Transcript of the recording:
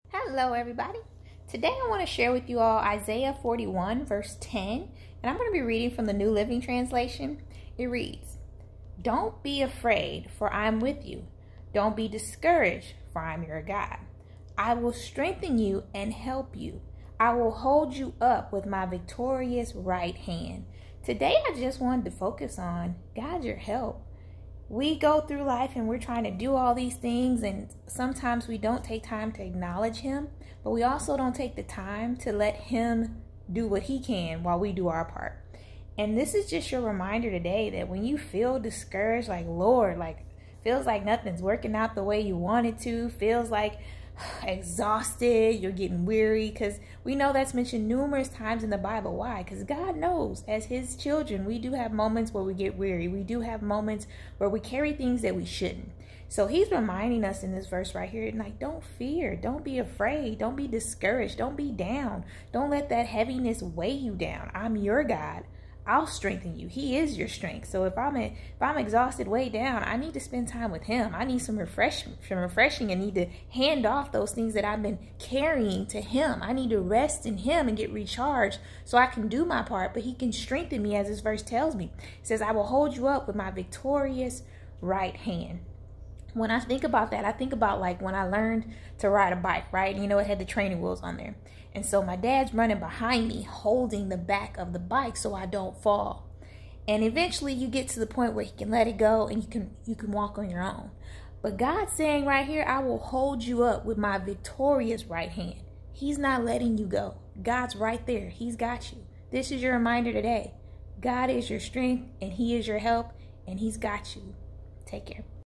Hello everybody. Today I want to share with you all Isaiah 41 verse 10, and I'm going to be reading from the New Living Translation. It reads, "Don't be afraid, for I am with you. Don't be discouraged, for I am your God. I will strengthen you and help you. I will hold you up with my victorious right hand." Today I just wanted to focus on God, your help. We go through life and we're trying to do all these things, and sometimes we don't take time to acknowledge him, but we also don't take the time to let him do what he can while we do our part. And this is just your reminder today that when you feel discouraged, like, Lord, like, feels like nothing's working out the way you want it to, feels like exhausted, you're getting weary, because we know that's mentioned numerous times in the Bible. Why? Because God knows as his children, we do have moments where we get weary. We do have moments where we carry things that we shouldn't. So he's reminding us in this verse right here, like, don't fear, don't be afraid, don't be discouraged, don't be down. Don't let that heaviness weigh you down. I'm your God. I'll strengthen you. He is your strength. So if I'm exhausted, way down, I need to spend time with him. I need some refreshing. I need to hand off those things that I've been carrying to him. I need to rest in him and get recharged so I can do my part, but he can strengthen me, as this verse tells me. It says, "I will hold you up with my victorious right hand." When I think about that, I think about like when I learned to ride a bike, right? You know, it had the training wheels on there. And so my dad's running behind me, holding the back of the bike so I don't fall. And eventually you get to the point where he can let it go and you can walk on your own. But God's saying right here, I will hold you up with my victorious right hand. He's not letting you go. God's right there. He's got you. This is your reminder today. God is your strength and he is your help, and he's got you. Take care.